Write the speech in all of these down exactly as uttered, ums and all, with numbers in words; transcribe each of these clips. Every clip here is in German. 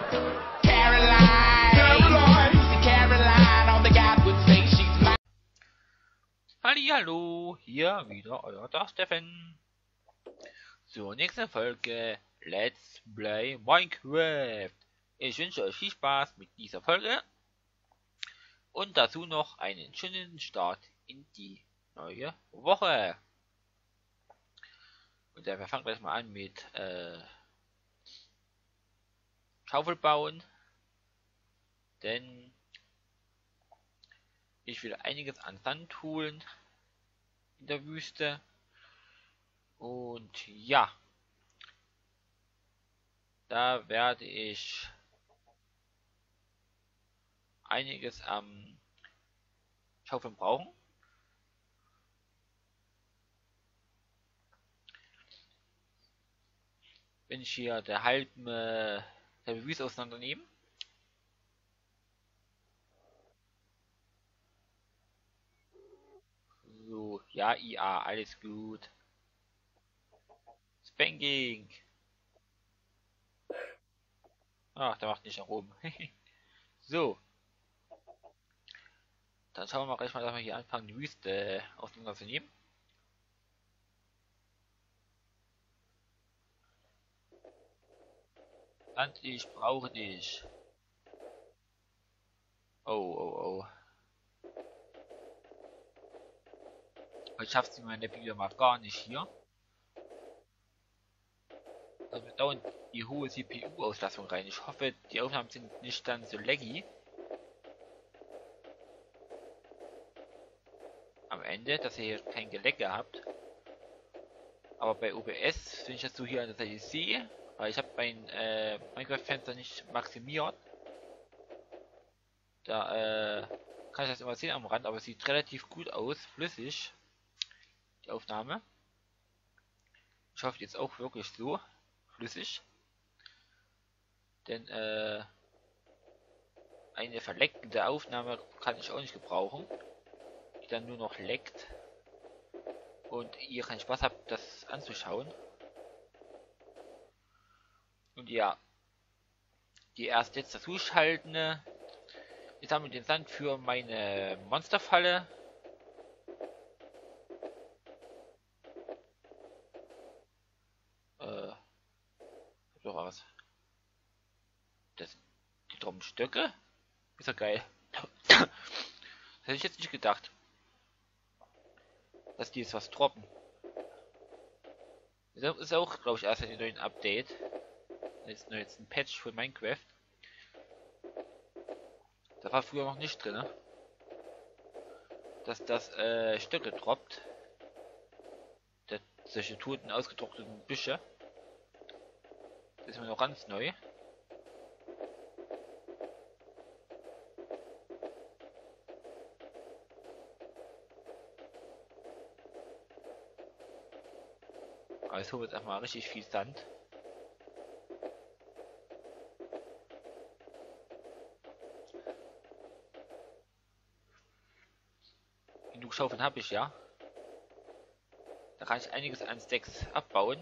Hallihallo, hier wieder euer Dark Steffen. Zur nächsten Folge Let's Play Minecraft. Ich wünsche euch viel Spaß mit dieser Folge und dazu noch einen schönen Start in die neue Woche. Und wir fangen gleich mal an mit äh, Schaufel bauen, denn ich will einiges an Sand holen in der Wüste. Und ja, da werde ich einiges am Schaufeln brauchen. Wenn ich hier der halben äh, der Wüste auseinandernehme. So, ja, I A, alles gut. Spanking. Ach, der macht nicht nach oben. So. Dann schauen wir mal gleich mal, dass wir hier anfangen, die Wüste auseinanderzunehmen. Sand, ich brauche dich. Oh, oh, oh. Heute schafft sie meine Video mal gar nicht hier. Also wir dauern die hohe C P U-Auslastung rein. Ich hoffe, die Aufnahmen sind nicht dann so laggy. Am Ende, dass ihr hier kein Gelecke habt. Aber bei O B S, wenn ich das so hier an der Seite sehe, weil ich habe mein äh, Minecraft-Fenster nicht maximiert. Da äh, kann ich das immer sehen am Rand, aber es sieht relativ gut aus, flüssig, die Aufnahme. Ich hoffe jetzt auch wirklich so flüssig. Denn äh, eine verleckte Aufnahme kann ich auch nicht gebrauchen, die dann nur noch leckt und ihr keinen Spaß habt, das anzuschauen. Und ja, die erst jetzt dazu schalten. Ich sammle den Sand für meine Monsterfalle. Äh, doch was. Das sind die drummen Stöcke. Ist ja geil. Das hätte ich jetzt nicht gedacht, dass die jetzt was droppen. Das ist auch, glaube ich, erst ein neuen Update. Jetzt nur jetzt ein Patch für Minecraft. Da war früher noch nicht drin, ne? Dass das äh, Stöcke droppt. Der, solche toten, ausgetrockneten Büsche. Das ist mir noch ganz neu. Also wird einfach mal richtig viel Sand. Genug Schaufeln habe ich ja. Da kann ich einiges an Stacks abbauen.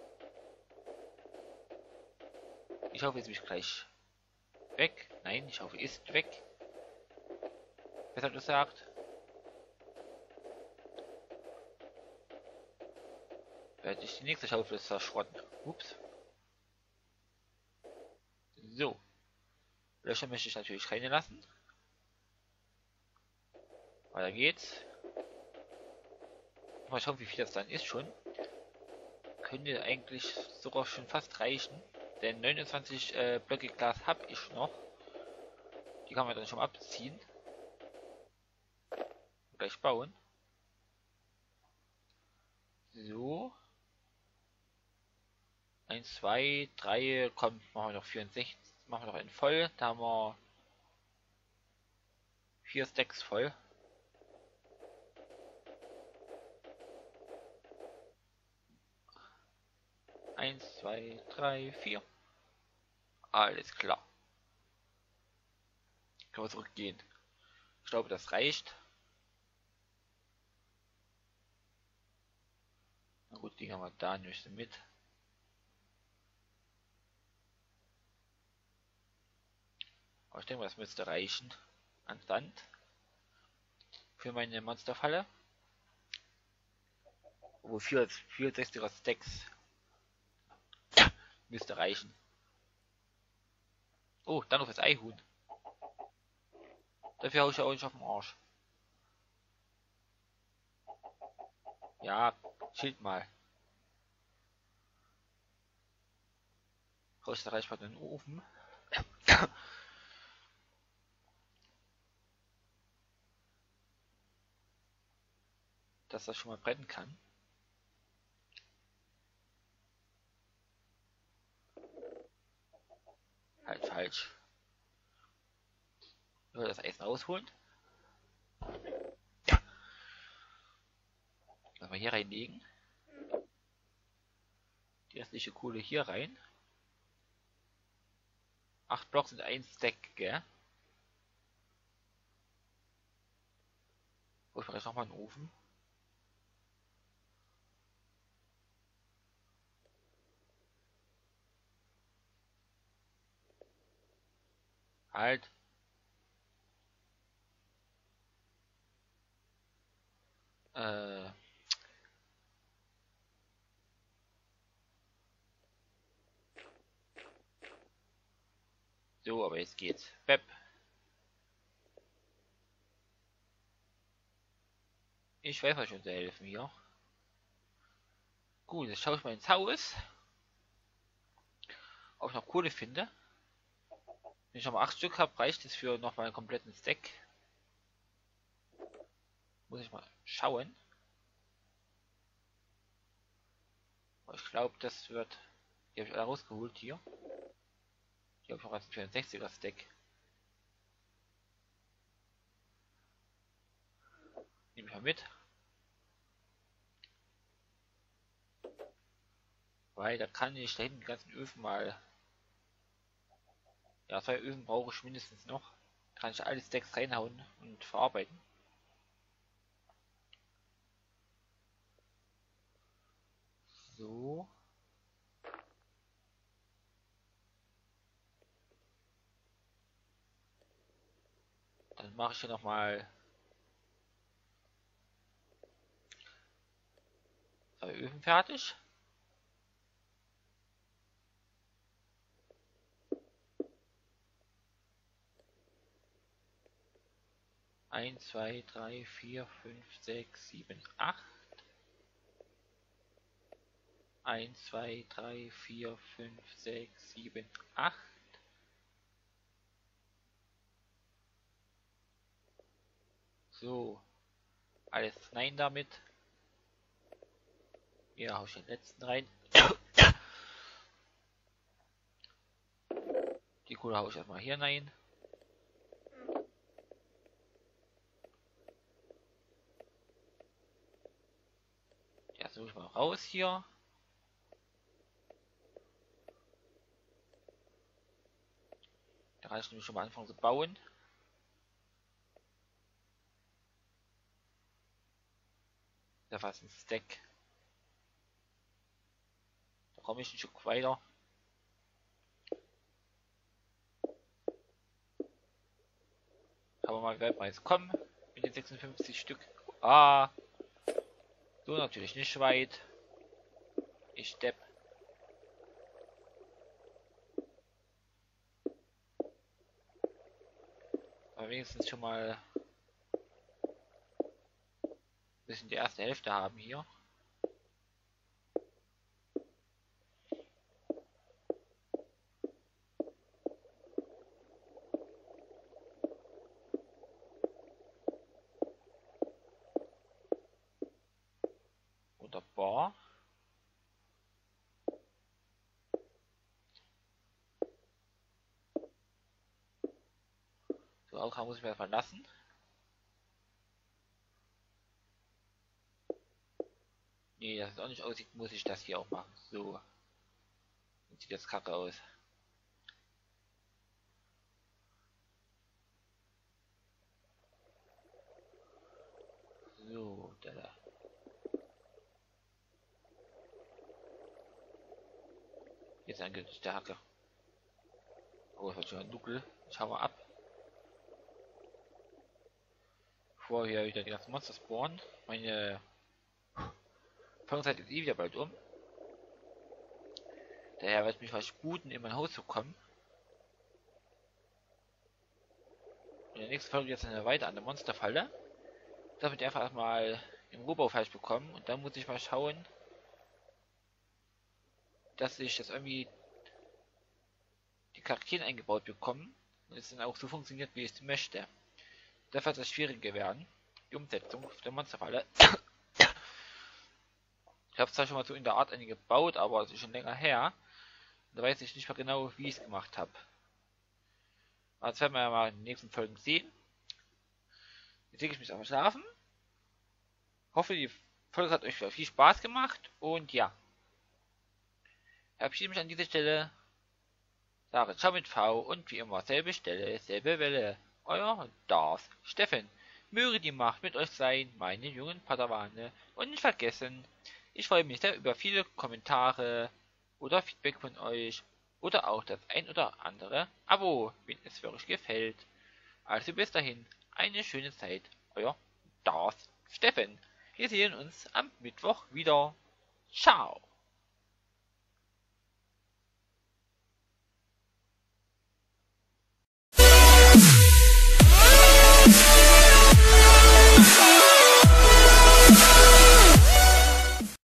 Ich hoffe, jetzt bin ich gleich weg. Nein, ich hoffe, ist weg. Besser gesagt. Werde ich die nächste Schaufel zerschrotten. Ups. So. Löcher möchte ich natürlich keine lassen. Weiter geht's. Mal schauen, wie viel das dann ist schon. Könnte eigentlich sogar schon fast reichen. Denn neunundzwanzig äh, Blöcke Glas habe ich noch. Die kann man dann schon abziehen. Gleich bauen. So. eins, zwei, drei, kommt, machen wir noch vierundsechzig. Machen wir noch einen voll. Da haben wir vier Stacks voll. eins, zwei, drei, vier. Alles klar. Können wir zurückgehen. Ich glaube, das reicht. Na gut, die haben wir da nicht mit. Aber ich denke, das müsste reichen. An Sand. Für meine Monsterfalle. Wo vier, vier sechziger Stacks müsste reichen. Oh, dann noch das Eihuhn. Dafür hau ich ja auch nicht auf den Arsch. Ja, schild mal. Brauche ich da reicht mal den Ofen. Dass das schon mal brennen kann. Halt falsch. Nur das Eisen rausholen. Lass mal hier reinlegen. Die restliche Kohle hier rein. acht Blocks sind ein Stack, gell? Wo ich vielleicht nochmal einen Ofen. Halt. Äh. So, aber jetzt geht's. Beb. Ich weiß euch schon zu helfen hier. Gut, jetzt schaue ich mal ins Haus. Ob ich noch Kohle finde. Wenn ich noch mal acht Stück habe, reicht es für noch mal einen kompletten Stack. Muss ich mal schauen. Aber ich glaube, das wird. Die habe ich alle rausgeholt hier. Hier habe ich noch einen vierundsechziger Stack. Nehme ich mal mit. Weil da kann ich da hinten die ganzen Öfen mal. Ja, zwei Öfen brauche ich mindestens noch. Da kann ich alle Stacks reinhauen und verarbeiten. So. Dann mache ich hier nochmal zwei Öfen fertig. eins, zwei, drei, vier, fünf, sechs, sieben, acht. eins, zwei, drei, vier, fünf, sechs, sieben, acht. So. Alles rein damit. Hier hau ich den letzten rein. Die Kohle hau ich erstmal hier rein. Erst muss ich mal raus hier. Da kann ich nämlich schon mal anfangen zu bauen. Da fast ein Stack. Da komme ich ein Stück weiter. Aber mal werden wir jetzt kommen mit den sechsundfünfzig Stück. Ah, so natürlich nicht weit. Ich stepp. Aber wenigstens schon mal ein bisschen die erste Hälfte haben hier. Wunderbar. So, auch muss ich mir verlassen. Nee, das ist auch nicht aussieht, muss ich das hier auch machen. So. Jetzt sieht das kacke aus. So, da, da. Jetzt eine Stärke. Oh, das wird schon ein Nuckel. Schauen wir ab. bevor hier wieder die ganzen Monster spawnen. Meine Fangzeit ist eh wieder bald um. Daher wird mich was sputen, in mein Haus zu kommen. In der nächsten Folge jetzt eine weiter an der Monsterfalle. Damit einfach erstmal im Rohbau falsch bekommen. Und dann muss ich mal schauen, dass ich das irgendwie die Charaktere eingebaut bekomme. Und es dann auch so funktioniert, wie ich es möchte. Das wird das Schwierige werden. Die Umsetzung der Monsterfalle. Ich habe zwar schon mal so in der Art eine gebaut, aber es ist schon länger her. Da weiß ich nicht mehr genau, wie ich es gemacht habe. Aber das werden wir ja mal in den nächsten Folgen sehen. Jetzt lege ich mich aber schlafen. Hoffe, die Folge hat euch viel Spaß gemacht. Und ja. Verabschiede mich an dieser Stelle. Sage ciao mit V und wie immer selbe Stelle, selbe Welle. Euer Darth Steffen. Möge die Macht mit euch sein, meine jungen Padawane. Und nicht vergessen, ich freue mich sehr über viele Kommentare oder Feedback von euch. Oder auch das ein oder andere Abo, wenn es für euch gefällt. Also bis dahin, eine schöne Zeit. Euer Darth Steffen. Wir sehen uns am Mittwoch wieder. Ciao.